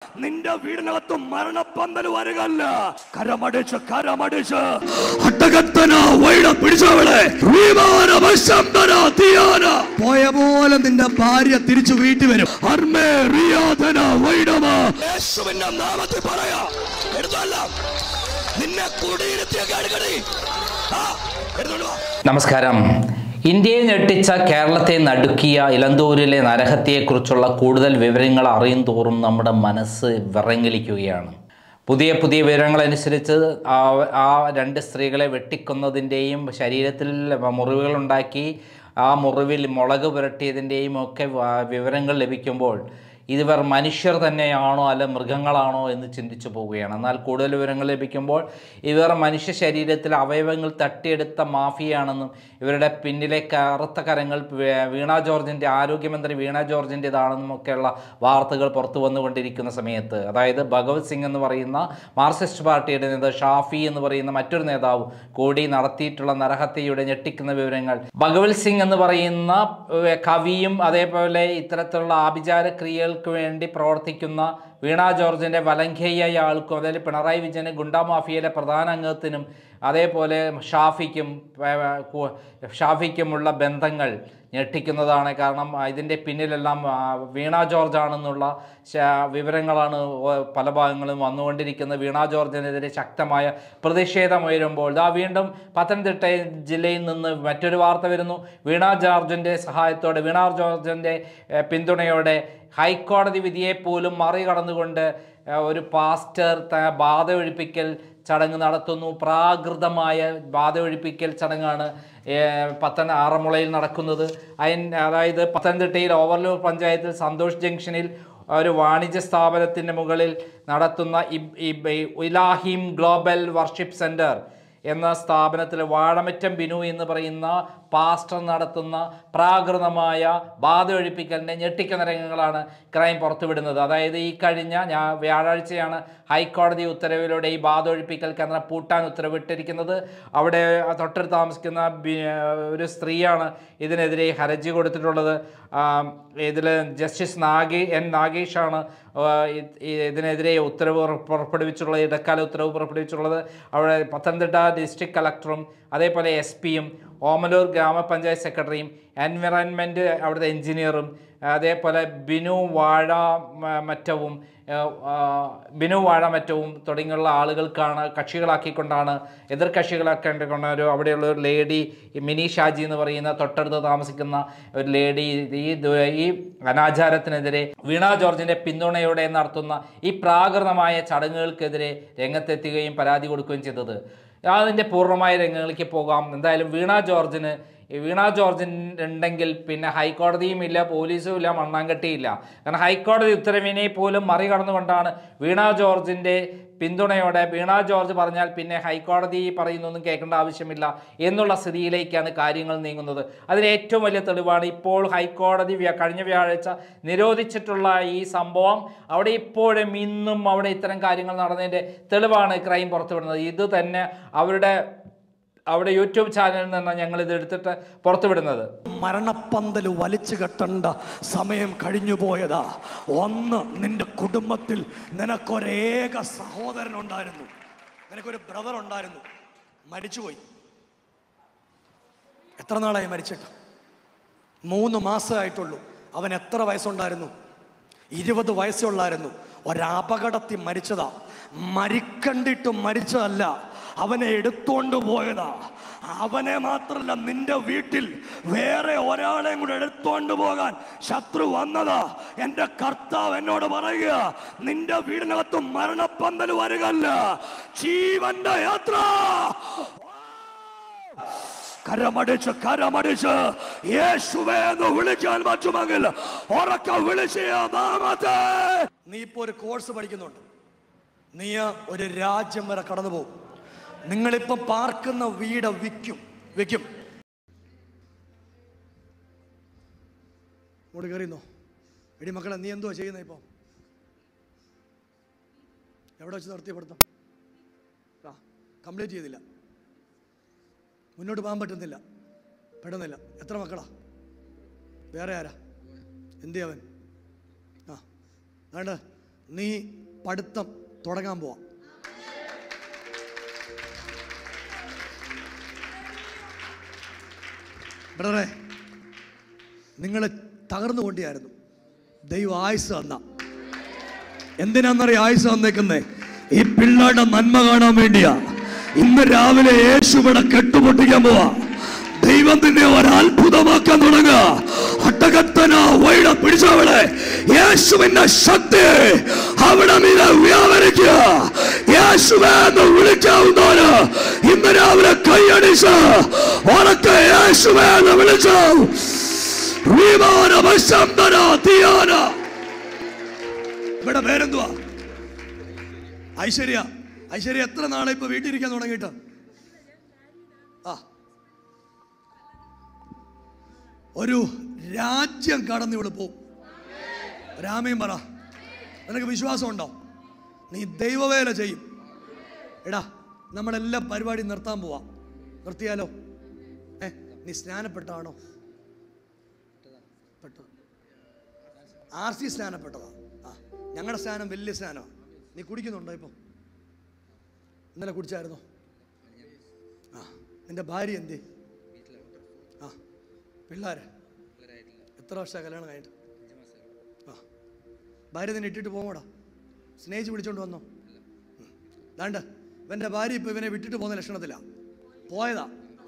നിന്റെ വീടിനകത്തും മരണപ്പന്തൽ വരികല്ല. കരമടിച്ച് പിടിച്ചവളെ പോയ പോലെ നിന്റെ ഭാര്യ തിരിച്ചു വീട്ടിൽ വരും. യേശുവിന്റെ നാമത്തിൽ പറയാ, നിന്നെ നമസ്കാരം. ഇന്ത്യയെ ഞെട്ടിച്ച, കേരളത്തെ നടുക്കിയ ഇലന്തൂരിലെ നരഹത്യയെക്കുറിച്ചുള്ള കൂടുതൽ വിവരങ്ങൾ അറിയും തോറും നമ്മുടെ മനസ്സ് വിറങ്ങലിക്കുകയാണ്. പുതിയ വിവരങ്ങളനുസരിച്ച് ആ രണ്ട് സ്ത്രീകളെ വെട്ടിക്കൊന്നതിൻ്റെയും ശരീരത്തിൽ മുറിവുകളുണ്ടാക്കി ആ മുറിവിൽ മുളക് പുരട്ടിയതിൻ്റെയും ഒക്കെ വിവരങ്ങൾ ലഭിക്കുമ്പോൾ ഇവർ മനുഷ്യർ തന്നെയാണോ അല്ല മൃഗങ്ങളാണോ എന്ന് ചിന്തിച്ചു പോവുകയാണ്. എന്നാൽ കൂടുതൽ വിവരങ്ങൾ ലഭിക്കുമ്പോൾ ഇവർ മനുഷ്യ ശരീരത്തിൽ അവയവങ്ങൾ തട്ടിയെടുത്ത മാഫിയാണെന്നും ഇവരുടെ പിന്നിലെ കറുത്ത കരങ്ങൾ വീണ ജോർജിൻ്റെ ആരോഗ്യമന്ത്രി വീണ ജോർജിൻ്റെതാണെന്നും ഒക്കെയുള്ള വാർത്തകൾ പുറത്തു വന്നുകൊണ്ടിരിക്കുന്ന സമയത്ത്, അതായത് ഭഗവത് സിംഗ് എന്ന് പറയുന്ന മാർക്സിസ്റ്റ് പാർട്ടിയുടെ നേതാവ്, ഷാഫി എന്ന് പറയുന്ന മറ്റൊരു നേതാവ് കൂടി നടത്തിയിട്ടുള്ള നരഹത്യയുടെ ഞെട്ടിക്കുന്ന വിവരങ്ങൾ, ഭഗവത് സിംഗ് എന്ന് പറയുന്ന കവിയും അതേപോലെ ഇത്തരത്തിലുള്ള ആഭിചാരക്രിയകൾക്ക് വേണ്ടി പ്രവർത്തിക്കുന്ന വീണ ജോർജിൻ്റെ വലങ്കയ്യായ ആൾക്കും, അതായത് പിണറായി വിജയന് ഗുണ്ടാ മാഫിയയിലെ പ്രധാന അംഗത്തിനും അതേപോലെ ഷാഫിക്കുമുള്ള ബന്ധങ്ങൾ ഞെട്ടിക്കുന്നതാണ്. കാരണം ഇതിൻ്റെ പിന്നിലെല്ലാം വീണ ജോർജ് ആണെന്നുള്ള വിവരങ്ങളാണ് പല ഭാഗങ്ങളും വന്നുകൊണ്ടിരിക്കുന്നത്. വീണ ജോർജിനെതിരെ ശക്തമായ പ്രതിഷേധമുയരുമ്പോൾ വീണ്ടും പത്തനംതിട്ട ജില്ലയിൽ നിന്ന് മറ്റൊരു വാർത്ത വരുന്നു. വീണ ജോർജിൻ്റെ സഹായത്തോടെ, വീണ ജോർജിൻ്റെ പിന്തുണയോടെ ഹൈക്കോടതി വിധിയെപ്പോലും മറികടന്നുകൊണ്ട് ഒരു പാസ്റ്റർ ബാധ ഒഴിപ്പിക്കൽ ചടങ്ങ് നടത്തുന്നു. പ്രാകൃതമായ ബാധ ഒഴിപ്പിക്കൽ ചടങ്ങാണ് ആറന്മുളയിൽ നടക്കുന്നത്. അതായത് പത്തനംതിട്ടയിൽ ഓവർലൂർ പഞ്ചായത്തിൽ സന്തോഷ് ജംഗ്ഷനിൽ ഒരു വാണിജ്യ സ്ഥാപനത്തിൻ്റെ മുകളിൽ നടത്തുന്ന ഇലാഹിം ഗ്ലോബൽ വർഷിപ്പ് സെൻറ്റർ എന്ന സ്ഥാപനത്തിൽ വാഴമറ്റം ബിനു എന്ന് പറയുന്ന പാസ്റ്റർ നടത്തുന്ന പ്രാകൃതമായ ബാധ ഒഴിപ്പിക്കലിൻ്റെ ഞെട്ടിക്കുന്ന രംഗങ്ങളാണ് ക്രൈം പുറത്തുവിടുന്നത്. അതായത് ഈ കഴിഞ്ഞ വ്യാഴാഴ്ചയാണ് ഹൈക്കോടതി ഉത്തരവിലൂടെ ഈ ബാധ ഒഴിപ്പിക്കൽ കേന്ദ്രം പൂട്ടാൻ ഉത്തരവിട്ടിരിക്കുന്നത്. അവിടെ തൊട്ടടുത്ത് താമസിക്കുന്ന ഒരു സ്ത്രീയാണ് ഇതിനെതിരെ ഹർജി കൊടുത്തിട്ടുള്ളത്. ഇതിൽ ജസ്റ്റിസ് നാഗേഷാണ് ഇതിനെതിരെ ഉത്തരവ് പുറപ്പെടുവിച്ചുള്ളത്, ഇടക്കാല ഉത്തരവ് പുറപ്പെടുവിച്ചുള്ളത്. അവിടെ പത്തനംതിട്ട ഡിസ്ട്രിക്ട് കളക്ടറും അതേപോലെ SP-യും ഓമലൂർ ഗ്രാമപഞ്ചായത്ത് സെക്രട്ടറിയും എൻവിറോൺമെൻറ്റ് അവിടുത്തെ എൻജിനീയറും അതേപോലെ ബിനു വാഴമറ്റവും തുടങ്ങിയുള്ള ആളുകൾക്കാണ് കക്ഷികളാക്കിക്കൊണ്ടാണ്, എതിർ കക്ഷികളാക്കിക്കൊണ്ടാണ് അവിടെയുള്ള ഒരു ലേഡി മിനി ഷാജി എന്ന് പറയുന്ന തൊട്ടടുത്ത് താമസിക്കുന്ന ഒരു ലേഡി ഈ അനാചാരത്തിനെതിരെ വീണ ജോർജിൻ്റെ പിന്തുണയോടെ നടത്തുന്ന ഈ പ്രാകൃതമായ ചടങ്ങുകൾക്കെതിരെ രംഗത്തെത്തുകയും പരാതി കൊടുക്കുകയും ചെയ്തത്. അതിൻ്റെ പൂർണ്ണമായ രംഗങ്ങളിലേക്ക് പോകാം. എന്തായാലും വീണ ജോർജ് ഉണ്ടെങ്കിൽ പിന്നെ ഹൈക്കോടതിയും ഇല്ല, പോലീസും ഇല്ല, മണ്ണാങ്കട്ടിയില്ല. കാരണം ഹൈക്കോടതി ഉത്തരവിനെ പോലും മറികടന്നുകൊണ്ടാണ് വീണ ജോർജിൻ്റെ പിന്തുണയോടെ, വീണ ജോർജ് പറഞ്ഞാൽ പിന്നെ ഹൈക്കോടതി പറയുന്നൊന്നും കേൾക്കേണ്ട ആവശ്യമില്ല എന്നുള്ള സ്ഥിതിയിലേക്കാണ് കാര്യങ്ങൾ നീങ്ങുന്നത്. അതിന് ഏറ്റവും വലിയ തെളിവാണ് ഇപ്പോൾ ഹൈക്കോടതി കഴിഞ്ഞ വ്യാഴാഴ്ച നിരോധിച്ചിട്ടുള്ള ഈ സംഭവം. അവിടെ ഇപ്പോഴും ഇന്നും അവിടെ ഇത്തരം കാര്യങ്ങൾ നടന്നതിൻ്റെ തെളിവാണ് ക്രൈം പുറത്തുവിടുന്നത്. ഇത് തന്നെ അവിടെ യൂട്യൂബ് ചാനലിൽ നിന്ന് ഞങ്ങൾ ഇത് എടുത്തിട്ട് പുറത്തുവിടുന്നത്. മരണപ്പന്തൽ വലിച്ചു കെട്ടേണ്ട സമയം കഴിഞ്ഞു പോയതാ. ഒന്ന്, നിന്റെ കുടുംബത്തിൽ നിനക്കൊരേക സഹോദരൻ ഉണ്ടായിരുന്നു, നിനക്കൊരു ബ്രദർ ഉണ്ടായിരുന്നു, മരിച്ചുപോയി. എത്ര നാളായി മരിച്ചിട്ട്? 3 മാസമായിട്ടുള്ളൂ. അവൻ എത്ര വയസ്സുണ്ടായിരുന്നു? 20 വയസ്സുള്ളായിരുന്നു. ഒരപകടത്തിൽ മരിച്ചതാ. മരിക്കണ്ടിട്ടും മരിച്ചതല്ല, അവനെ എടുത്തോണ്ട് പോയതാ. അവനെ മാത്രല്ല, നിന്റെ വീട്ടിൽ വേറെ ഒരാളെയും കൂടെ എടുത്തോണ്ട് പോകാൻ ശത്രു വന്നതാ. എന്റെ കർത്താവ് എന്നോട് പറയുക, നിന്റെ വീടിനകത്തും മരണപ്പന്തൽ വരികല്ല, ജീവന്റെ യാത്ര. കരമടിച്ച് യേശുവേ എന്ന് വിളിക്കാൻ പറ്റുമെങ്കിൽ ഉറക്കെ വിളിച്ച് നാമത്തെ. നീ ഇപ്പോ ഒരു കോഴ്സ് പഠിക്കുന്നുണ്ട്, നീ ഒരു രാജ്യം വരെ കടന്നു പോകും. നിങ്ങളിപ്പോ പാർക്കുന്ന വീട് വിൽക്കും. ഇങ്ങോട്ട് കയറിയുന്നോ? എടി മക്കളെ, നീ എന്തുവാ ചെയ്യുന്നത് ഇപ്പൊ? എവിടെ വെച്ച് നിർത്തിപ്പെടുത്താം? കംപ്ലീറ്റ് ചെയ്തില്ല, മുന്നോട്ട് പോകാൻ പെടുന്നില്ല. എത്ര മക്കളാ? വേറെ ആരാ? എന്ത് അവൻ? വേണ്ട, നീ പഠിത്തം തുടങ്ങാൻ പോവാം. ബ്രദറെ, നിങ്ങൾ തകർന്നു കൊണ്ടിയായിരുന്നു. ദൈവം ആയുസ് തന്ന. എന്തിനാന്നറിയ ആയുസ് തന്നേക്കുന്നേ? ഈ പിള്ളേരുടെ നന്മ കാണാൻ വേണ്ടിയാ. ഇന്ന് രാവിലെ യേശുവിടെ കെട്ടുപൊട്ടിക്കാൻ പോവാ. ദൈവം നിന്നെ ഒരത്ഭുതമാക്കാൻ തുടങ്ങുക. അട്ടകത്തന വൈഡ പിടിച്ചവളെ യേശുവിന്റെ ശക്തി അവിടെ നീ വ്യാപരിക്കുക. യേശുവേ എന്ന് വിളിക്കാവുന്നവര് ഇന്ന് രാവിലെ കൈയടിച്ച് ഉറക്കെ യേശുവേ എന്ന് വിളിച്ചു. ഇവിടെ പേരെന്തുവാ? ഐശ്വര്യ. ഐശ്വര്യ എത്ര നാളെ ഇപ്പൊ വീട്ടിലിരിക്കാൻ തുടങ്ങിയിട്ട്? ഒരു രാജ്യം കടന്നു ഇവിടെ പോവും. രാമയും പറ, നിനക്ക് വിശ്വാസമുണ്ടോ? നീ ദൈവവേല ചെയ്യും. എടാ, നമ്മളെല്ലാം പരിപാടി നിർത്താൻ പോവാ. നിർത്തിയാലോ? നീ സ്നാനപ്പെട്ടാണോ? RC സ്നാനപ്പെട്ടതാ. ഞങ്ങളുടെ സ്നാനം വലിയ സ്നാനമാണ്. നീ കുടിക്കുന്നുണ്ടോ ഇപ്പം? ഇന്നലെ കുടിച്ചായിരുന്നോ? നിന്റെ ഭാര്യ എന്തേ? പിള്ളേര് എത്ര വർഷമാണ് കല്യാണം കഴിഞ്ഞിട്ട്? ഭാര്യ തന്നെ ഇട്ടിട്ട് പോകോടാ? സ്നേഹിച്ച് പിടിച്ചോണ്ട് വന്നോ? ദാണ്ട് ഇവന്റെ ഭാര്യ ഇപ്പൊ ഇവനെ വിട്ടിട്ട് പോകുന്ന ലക്ഷണത്തിലാ പോയതാ.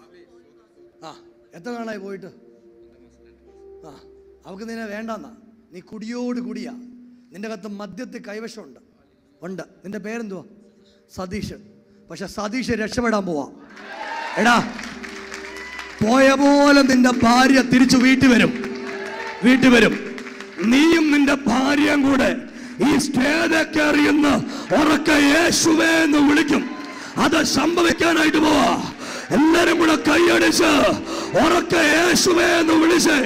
എത്ര നാളായി പോയിട്ട്? അവൾക്ക് നിന്നെ വേണ്ടെന്നാ. നീ കുടിയോട് കുടിയാ. നിന്റെ അകത്ത് മദ്യത്തിൽ കൈവശമുണ്ട്. നിന്റെ പേരെന്തുവാ? സതീഷ്. പക്ഷെ സതീഷ് രക്ഷപ്പെടാൻ പോവാ. എടാ, പോയ പോലെ നിന്റെ ഭാര്യ തിരിച്ചു വീട്ടിൽ വരും. നീയും നിന്റെ ഭാര്യയും കൂടെ ഈ സ്റ്റേജ് കയറിയെന്ന ഉറക്കെ യേശുവേ എന്ന് വിളിക്കും. അത് സംഭവിക്കാനായിട്ട് പോവാ. എല്ലാരും കൂടെ കൈയടിച്ച് ഉറക്കെ യേശുവേ എന്ന് വിളിച്ചേ.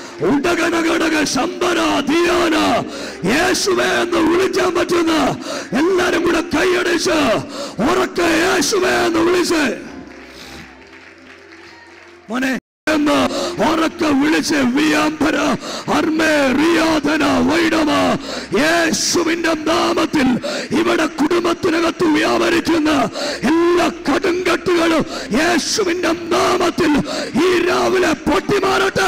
യേശുവേ എന്ന് വിളിക്കാൻ പറ്റുന്ന എല്ലാരും കൂടെ കൈയടിച്ച് ഉറക്കെ യേശുവേ എന്ന് വിളിച്ചേ. മോനെ എന്ന് ഉറക്കെ വിളിച്ച് യേശുവിന്റെ നാമത്തിൽ ഇവിടെ കുടുംബത്തിനകത്ത് വ്യാപരിക്കുന്ന എല്ലാ കടുങ്കട്ടുകളും യേശുവിന്റെ നാമത്തിൽ ഈ രാവിലെ പൊട്ടിമാറട്ടെ.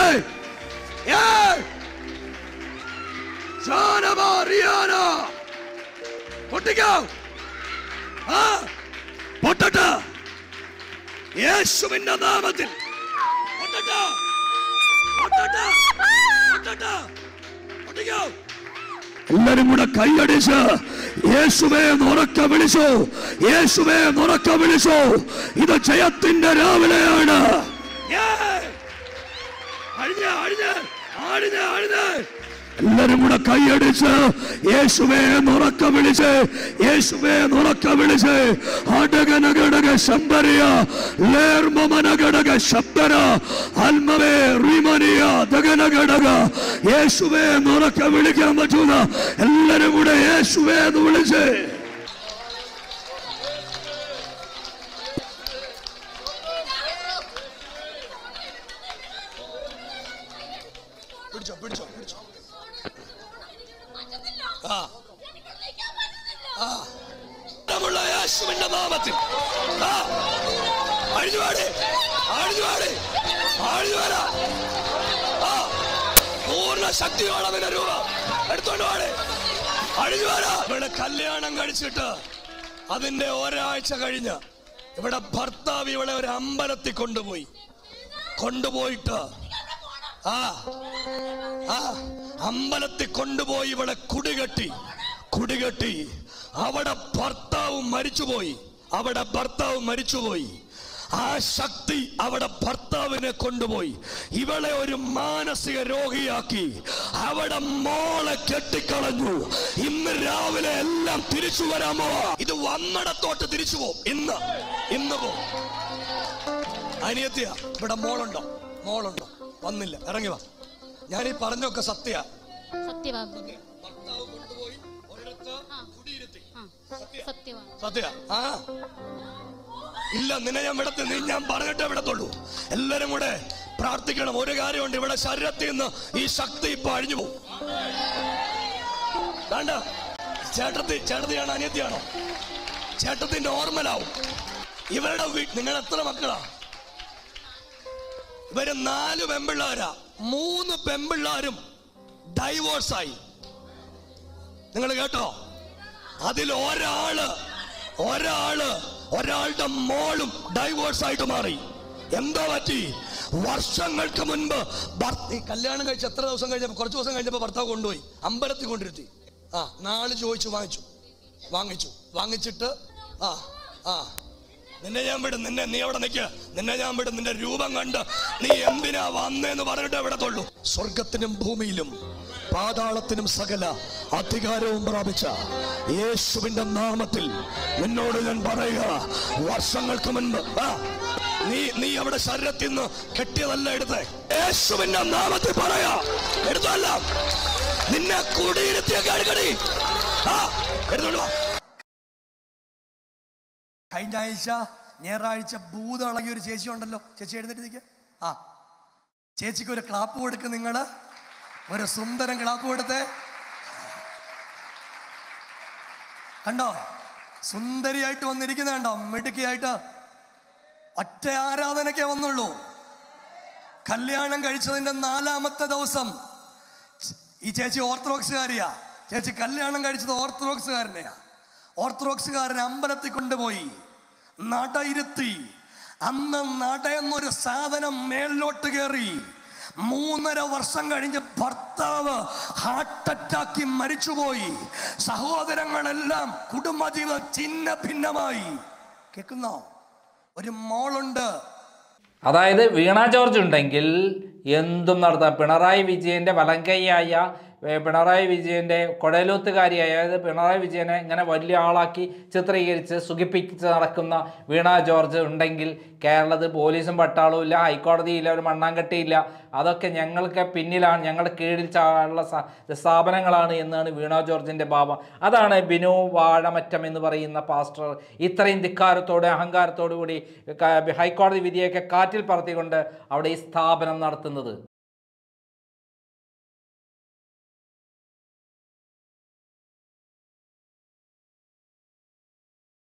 പൊട്ടട്ടെ യേശുവിന്റെ നാമത്തിൽ. എല്ലാരും കൂടെ കൈയടിച്ച് യേശുവേ ഉറക്കെ വിളിച്ചു. യേശുവേ ഉറക്കെ വിളിച്ചു. ഇത് ജയത്തിന്റെ രാവിലെയാണ്. എല്ലാരും കൂടെ കൈയടിച്ച് യേശുവേ ഉറക്കെ വിളിച്ച്. യേശുവേ ഉറക്കെ വിളിച്ച്. അടകനഘടക ശംബരിയ ലേർമനഘടക ശബ്ദര അൽമവേ റിമനിയ ദഗനഘടക. യേശുവേ ഉറക്കെ വിളിക്കാൻ പറ്റുന്ന എല്ലാരും കൂടെ യേശുവേ എന്ന് വിളിച്ച്. യേശുവിന്റെ നാമത്തിൽ പൂർണ്ണ ശക്തിയോടെ അവന്റെ രൂപം എടുത്തോണ്ട് പാടെ അഴിഞ്ഞു വരാ. ഇവിടെ കല്യാണം കഴിച്ചിട്ട് അതിന്റെ ഒരാഴ്ച കഴിഞ്ഞ് ഇവിടെ ഭർത്താവ് ഇവളെ ഒരു അമ്പലത്തിൽ കൊണ്ടുപോയിട്ട് അമ്പലത്തിൽ കൊണ്ടുപോയി ഇവളെ കുടികെട്ടി. അവിടെ ഭർത്താവ് മരിച്ചുപോയി. ആ ശക്തി അവിടെ ഭർത്താവിനെ കൊണ്ടുപോയി ഇവളെ ഒരു മാനസിക രോഗിയാക്കി. അവിടെ മോളെ കെട്ടിക്കളഞ്ഞു. ഇന്ന് രാവിലെ എല്ലാം തിരിച്ചു വരാമോ? ഇത് വന്നിടത്തോട്ട് തിരിച്ചു പോകും. ഇന്ന് പോകും. അനിയത്തിയ ഇവിടെ മോളുണ്ടോ? വന്നില്ല. ഇറങ്ങി വാ. ഞാനീ പറഞ്ഞൊക്കെ സത്യ. ഇല്ല, നിന്നെ ഞാൻ വിടത്തി. ഞാൻ പറഞ്ഞിട്ടേ വിടത്തുള്ളൂ. എല്ലാരും കൂടെ പ്രാർത്ഥിക്കണം. ഒരു കാര്യമുണ്ട്, ഇവിടെ ശരീരത്തിൽ നിന്ന് ഈ ശക്തി ഇപ്പൊ അഴിഞ്ഞു പോകും. ചേട്ടത്തിയാണോ അനിയത്തിയാണോ? ചേട്ടത്തി നോർമലാവും. ഇവരുടെ നിങ്ങൾ എത്ര മക്കളാ? ഇവര് 4 പെമ്പിള്ളാരാ. 3 പെമ്പിള്ളാരും ഡൈവോഴ്സായി. നിങ്ങൾ കേട്ടോ? അതിൽ ഒരാളുടെ മോളും ഡൈവോഴ്സായിട്ട് മാറി. എന്താ പറ്റി? വർഷങ്ങൾക്ക് മുൻപ് കല്യാണം കഴിച്ച് എത്ര ദിവസം കഴിഞ്ഞപ്പോ, കുറച്ച് ദിവസം കഴിഞ്ഞപ്പോ ഭർത്താവ് കൊണ്ടുപോയി അമ്പലത്തിൽ കൊണ്ടിരുത്തി. നാള് ചോദിച്ചു, വാങ്ങിച്ചിട്ട് നിന്നെ ഞാൻ വിടും, നീ അവിടെ നിൽക്കുക, നിന്നെ ഞാൻ വിടും, നിന്റെ രൂപം കണ്ട് നീ എന്തിനാ വന്നേന്ന് പറഞ്ഞിട്ട് എവിടത്തുള്ളൂ. സ്വർഗത്തിനും ഭൂമിയിലും പാതാളത്തിനും സകല അധികാരവും പ്രാപിച്ച യേശുവിന്റെ നാമത്തിൽ നിന്നോട് ഞാൻ പറയുക, വർഷങ്ങൾക്ക് മുൻപ് നീ അവിടെ ശരീരത്തിൽ നിന്ന് കെട്ടിയതല്ല എടുത്തേ. യേശുവിന്റെ നാമത്തിൽ പറയാ, എടുത്തല്ല, നിന്നെ കൂടിയിരുത്തിയ കഴുകടി എടുത്തോളൂ. കഴിഞ്ഞ ആഴ്ച ഞായറാഴ്ച ഭൂതം ഇളകിയ ഒരു ചേച്ചി ഉണ്ടല്ലോ. ചേച്ചി എഴുന്നേറ്റ് നിൽക്കുക. ചേച്ചിക്ക് ഒരു ക്ലാപ്പ് കൊടുക്ക്. നിങ്ങള് ഒരു സുന്ദരം ക്ലാപ്പ് കൊടുത്തേ. കണ്ടോ? സുന്ദരിയായിട്ട് വന്നിരിക്കുന്ന കണ്ടോ? മിടുക്കിയായിട്ട്. ഒറ്റ ആരാധനയ്ക്കേ വന്നുള്ളൂ. കല്യാണം കഴിച്ചതിന്റെ 4ാമത്തെ ദിവസം ഈ ചേച്ചി ഓർത്തഡോക്സുകാരിയാ. ചേച്ചി കല്യാണം കഴിച്ചത് ഓർത്തഡോക്സുകാരനെയാ. ഓർത്തഡോക്സുകാരനെ അമ്പലത്തിൽ കൊണ്ടുപോയി നടയിരുത്തി. അന്ന് നടയെന്നൊരു സാധനം മേലോട്ട് കയറി. 3.5 വർഷം കഴിഞ്ഞ് ഭർത്താവ് ഹാർട്ട് അറ്റാക്കി മരിച്ചുപോയി. സഹോദരങ്ങളെല്ലാം കുടുംബജീവിതം ചിന്ന ഭിന്നമായി. കേൾക്കുന്നോ? ഒരു മോളുണ്ട്. അതായത് വീണ ജോർജ് ഉണ്ടെങ്കിൽ എന്തും നടത്താം. പിണറായി വിജയൻ്റെ വലങ്കൈയായ, പിണറായി വിജയൻ്റെ കുഴലൂത്തുകാരിയായ, അതായത് പിണറായി വിജയനെ ഇങ്ങനെ വലിയ ആളാക്കി ചിത്രീകരിച്ച് സുഖിപ്പിച്ച് നടക്കുന്ന വീണ ജോർജ് ഉണ്ടെങ്കിൽ കേരളത്തിൽ പോലീസും പട്ടാളവും ഇല്ല, ഹൈക്കോടതിയില്ല, ഒരു മണ്ണാങ്കട്ടിയില്ല. അതൊക്കെ ഞങ്ങൾക്ക് പിന്നിലാണ്, ഞങ്ങളുടെ കീഴിൽ ഉള്ള സ്ഥാപനങ്ങളാണ് എന്നാണ് വീണ ജോർജിൻ്റെ ഭാവം. അതാണ് ബിനു വാഴമറ്റം എന്ന് പറയുന്ന പാസ്റ്റർ ഇത്രയും ധിക്കാരത്തോടെ അഹങ്കാരത്തോടു കൂടി ഹൈക്കോടതി വിധിയൊക്കെ കാറ്റിൽ പറത്തിക്കൊണ്ട് അവിടെ ഈ സ്ഥാപനം നടത്തുന്നത്.